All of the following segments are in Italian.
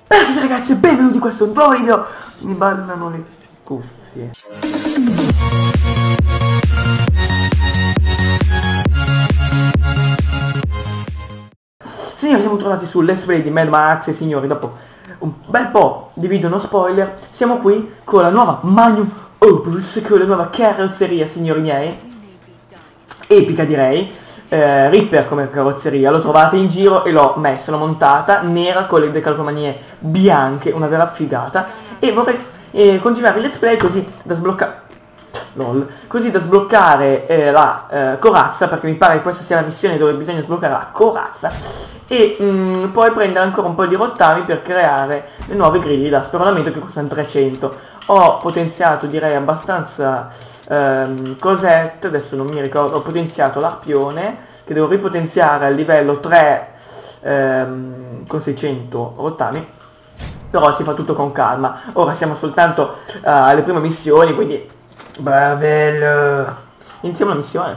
Bene a tutti ragazzi e benvenuti in questo nuovo video. Mi ballano le cuffie. Signori, siamo tornati su Let's Play di Mad Max e signori, dopo un bel po' di video non spoiler, siamo qui con la nuova Magnum Opus, con la nuova carrozzeria, signori miei. Epica direi. Ripper come carrozzeria, l'ho trovata in giro e l'ho messa, l'ho montata, nera con le decalcomanie bianche, una vera figata. E vorrei continuare il let's play così da sbloccare la corazza, perché mi pare che questa sia la missione dove bisogna sbloccare la corazza. E poi prendere ancora un po' di rottami per creare le nuove griglie da speronamento che costano 300. Ho potenziato direi abbastanza cosette, adesso non mi ricordo, ho potenziato l'arpione che devo ripotenziare al livello 3 con 600 rottami, però si fa tutto con calma. Ora siamo soltanto alle prime missioni, quindi bello. Iniziamo la missione.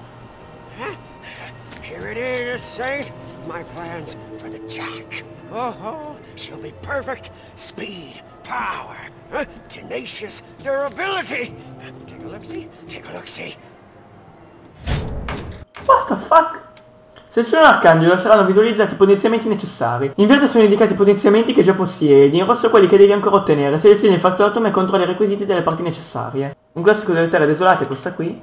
Here it is, Saint. My plans for the Jack. Oh, she'll be perfect. Speed, power, tenacious durability. Take a look-see, take a look-see. What the fuck? Seleziona l'arcangelo, saranno visualizzati i potenziamenti necessari. In verde sono indicati i potenziamenti che già possiedi, in rosso quelli che devi ancora ottenere. Selezioni il fattore atomo e controlli i requisiti delle parti necessarie. Un classico delle terre desolate è questa qui.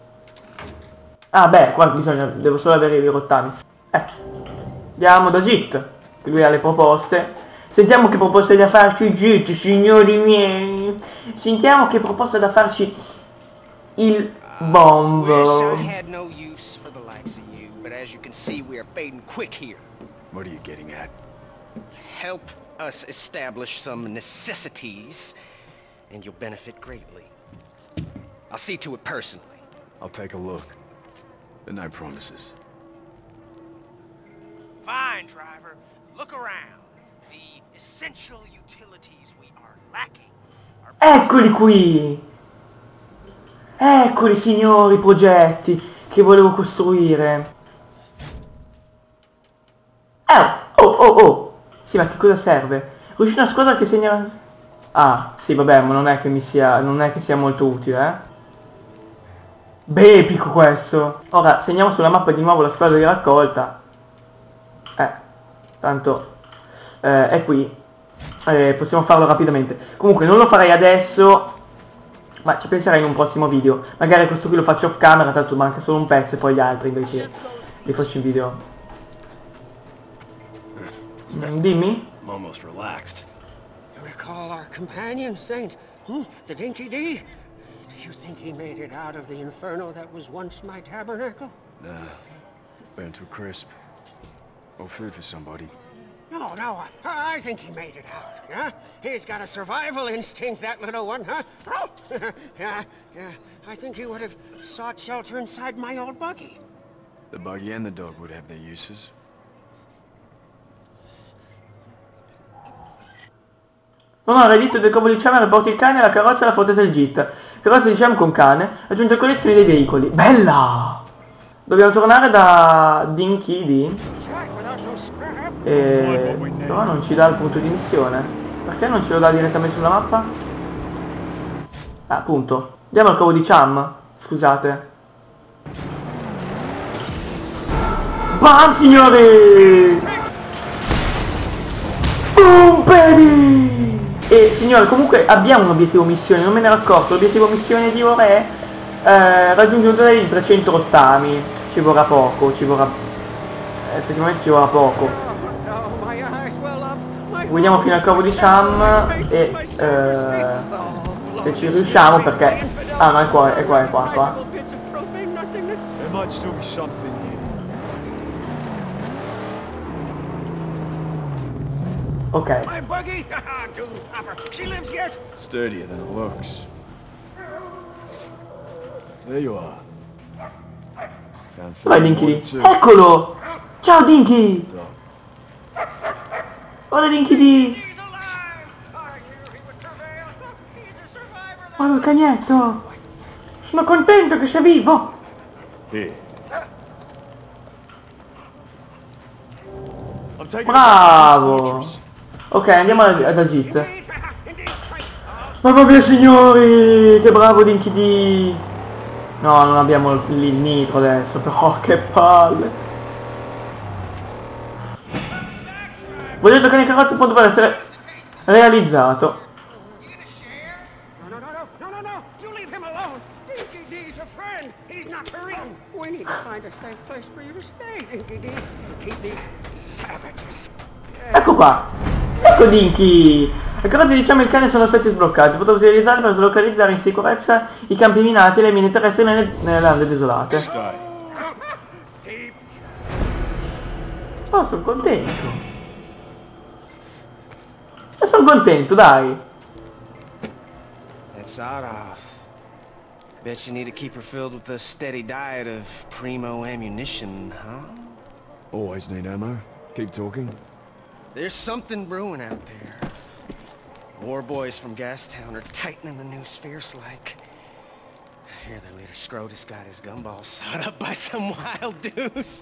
Ah beh, qua devo solo avere i rottami. Andiamo da Jit, che lui ha le proposte. Sentiamo che proposte da farci Jit, signori miei. Sentiamo che proposta da farci il bombo. But as you can see, we are fading quick here. What are you getting at? Help us establish some necessities, and you'll benefit greatly. I'll see to it personally. I'll take a look. The night promises. Fine, driver. Look around. The essential utilities we are lacking are... Eccoli qui! Eccoli signori i progetti che volevo costruire. Oh! Sì, ma che cosa serve? Riuscire una squadra che segna... Ah, sì, vabbè, ma non è che sia molto utile, eh? Beh, epico questo! Ora, segniamo sulla mappa di nuovo la squadra di raccolta. Tanto... è qui. Possiamo farlo rapidamente. Comunque, non lo farei adesso, ma ci penserei in un prossimo video. Magari questo qui lo faccio off camera, tanto manca solo un pezzo e poi gli altri invece li faccio in video. Dimmi? I'm almost relaxed. You recall our companion, Saint? The Dinky D? Do you think he made it out of the inferno that was once my tabernacle? Nah, burnt to a crisp. Oh, food for somebody. No, I think he made it out, yeah? He's got a survival instinct, that little one, huh? Yeah, I think he would have sought shelter inside my old buggy. The buggy and the dog would have their uses. Non ho reddito del covo di Cham, rapporti il cane, la carrozza e la fortezza del Jit. Carrozza di Cham con cane, aggiunta alle collezioni dei veicoli. Bella! Dobbiamo tornare da Dinky D. Però non ci dà il punto di missione. Perché non ce lo dà direttamente sulla mappa? Ah, appunto. Andiamo al covo di Cham. Scusate. Bam, signori! Boom, baby! E signore, comunque abbiamo un obiettivo missione, non me ne ero accorto. L'obiettivo missione di ora è raggiungere un totale di 300 rottami. Ci vorrà poco, effettivamente ci vorrà poco. Guidiamo fino al covo di Cham e se ci riusciamo, perché... Ah no, è qua. Ok. My buggy? Dude, she lives yet? Sturdier than it looks. There you are. Vai Dinky D. Eccolo! Ciao Dinky! Guarda Dinky D! Guarda il cagnetto! Sono contento che sia vivo! Bravo! Ok, andiamo ad Aziz. Indeed, sight. Mamma mia signori, che bravo Dinky D. No, non abbiamo il nitro adesso, però che palle. Voglio giocare in carrozza può dover essere realizzato. No. You leave him alone. Dinky D's a friend. He's not hurting. We need to find a safe place for you to stay, Dinky D. Keep these savages. Ecco qua. Ecco Dinky. Le carrozze diciamo il cane sono stati sbloccati. Potrò utilizzarli per localizzare in sicurezza i campi minati e le mine terrestri nelle lande desolate. Deep. Oh, sono contento. E sono contento, dai. That's odd off. Bet you need to keep her filled with a steady diet of primo ammunition, huh? Always need ammo. Keep talking. There's something brewing out there. War boys from Gastown are tightening the noose fierce-like. I hear their leader Scrotus got his gumballs sawed up by some wild deuce.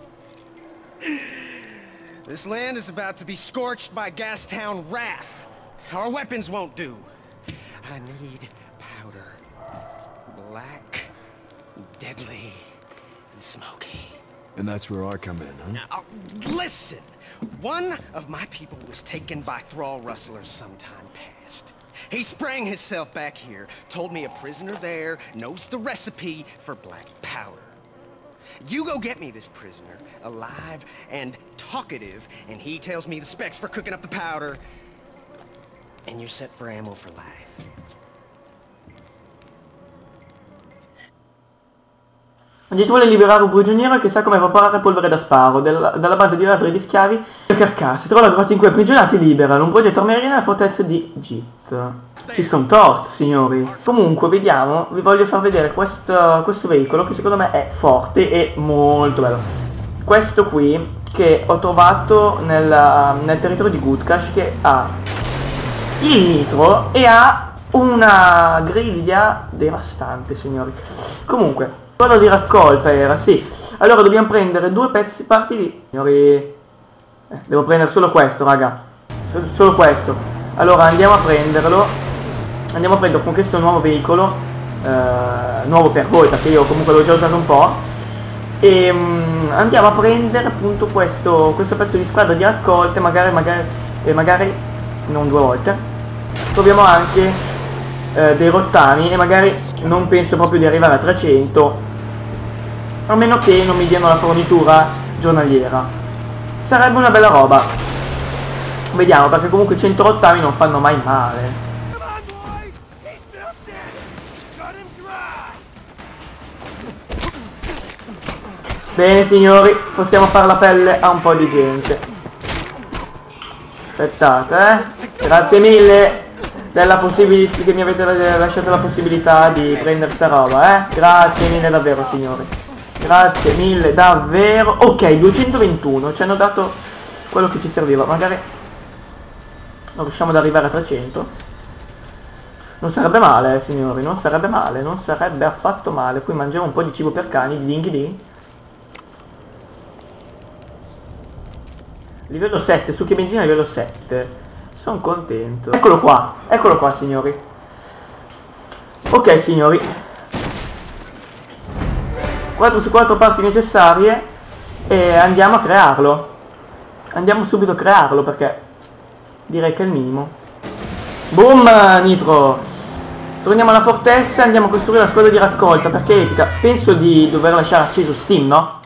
This land is about to be scorched by Gastown wrath. Our weapons won't do. I need powder. Black, deadly, and smoky. And that's where I come in, huh? Now, listen! One of my people was taken by thrall rustlers sometime past. He sprang himself back here, told me a prisoner there knows the recipe for black powder. You go get me this prisoner, alive and talkative, and he tells me the specs for cooking up the powder, and you're set for ammo for life. Oggi vuole liberare un prigioniero che sa come evaporare polvere da sparo dalla banda di ladri di schiavi e carcasse. Trova la grotta in cui imprigionati liberano un progetto armerino nella fortezza di Giz. Ci sono torti, signori. Comunque, vediamo, vi voglio far vedere questo veicolo che secondo me è forte e molto bello. Questo qui che ho trovato nel territorio di Gutkash, che ha il nitro e ha una griglia devastante, signori. Comunque, quello di raccolta era, sì. Allora dobbiamo prendere due parti di... Signori... devo prendere solo questo, raga. Solo questo. Allora andiamo a prenderlo. Andiamo a prendere con questo nuovo veicolo. Nuovo per voi, perché io comunque l'ho già usato un po'. E andiamo a prendere appunto questo pezzo di squadra di raccolte. Magari non due volte. Troviamo anche dei rottami e magari non penso proprio di arrivare a 300, a meno che non mi diano la fornitura giornaliera. Sarebbe una bella roba. Vediamo, perché comunque 100 rottami non fanno mai male. Bene signori, possiamo fare la pelle a un po' di gente. Aspettate, grazie mille della possibilità che mi avete lasciato la possibilità di prendere sta roba, Grazie mille davvero signori. Grazie mille davvero. Ok, 221, ci hanno dato quello che ci serviva. Magari non riusciamo ad arrivare a 300. Non sarebbe male, signori, non sarebbe male, non sarebbe affatto male. Poi mangiamo un po' di cibo per cani, di Dinky D. Livello 7, succhi e benzina livello 7. Sono contento. Eccolo qua signori. Ok signori, 4 su 4 parti necessarie e andiamo a crearlo. Andiamo subito a crearlo perché direi che è il minimo. Boom, nitro. Torniamo alla fortezza e andiamo a costruire la squadra di raccolta perché è epica. Penso di dover lasciare acceso Steam, no?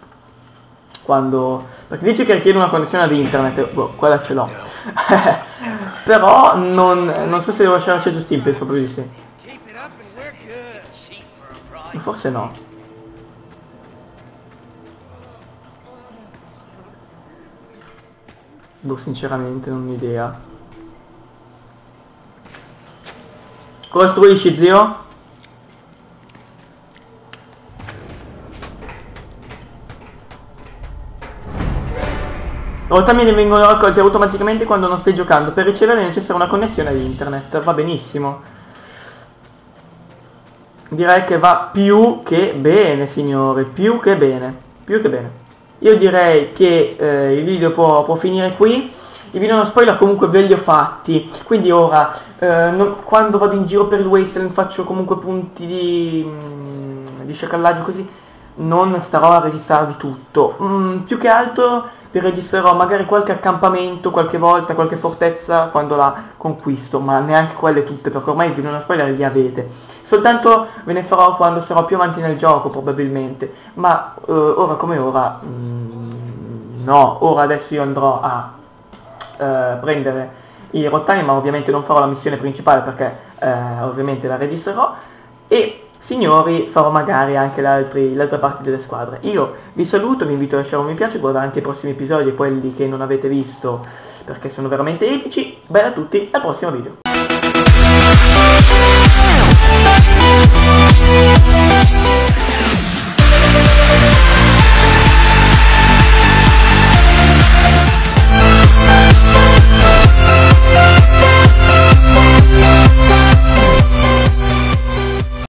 Perché dice che richiede una connessione ad internet. Boh, quella ce l'ho. Però non so se devo lasciare acceso Steam, penso proprio di sì. Forse no. Boh, sinceramente non ho idea. Cosa costruisci, zio? I rottami vengono raccolti automaticamente quando non stai giocando. Per riceverli è necessaria una connessione ad internet. Va benissimo. Direi che va più che bene, signore. Più che bene. Più che bene. Io direi che il video può finire qui. i video no spoiler comunque ve li ho fatti, quindi ora quando vado in giro per il wasteland faccio comunque punti di sciacallaggio così, non starò a registrarvi tutto. Più che altro vi registrerò magari qualche accampamento, qualche volta, qualche fortezza quando la conquisto, ma neanche quelle tutte, perché ormai i video no spoiler li avete. Soltanto ve ne farò quando sarò più avanti nel gioco probabilmente, ma ora come ora no, ora adesso io andrò a prendere i rottami, ma ovviamente non farò la missione principale perché ovviamente la registrerò, e signori farò magari anche le altre parti delle squadre. Io vi saluto, vi invito a lasciare un mi piace, guardare anche i prossimi episodi, quelli che non avete visto perché sono veramente epici. Bella a tutti, al prossimo video.